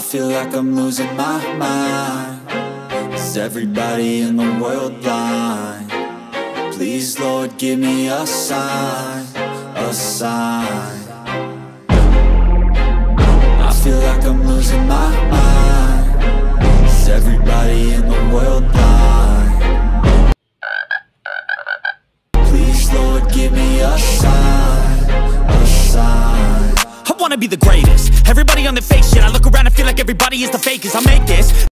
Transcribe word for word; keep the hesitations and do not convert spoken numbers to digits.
feel like I'm losing my mind. Is everybody in the world blind? Please, Lord, give me a sign, a sign. I feel like I'm losing my mind. Is everybody in the world blind? Please, Lord, give me a sign, a sign. I wanna be the greatest. Everybody on the fake shit. I look around and feel like everybody is the fakest. I make this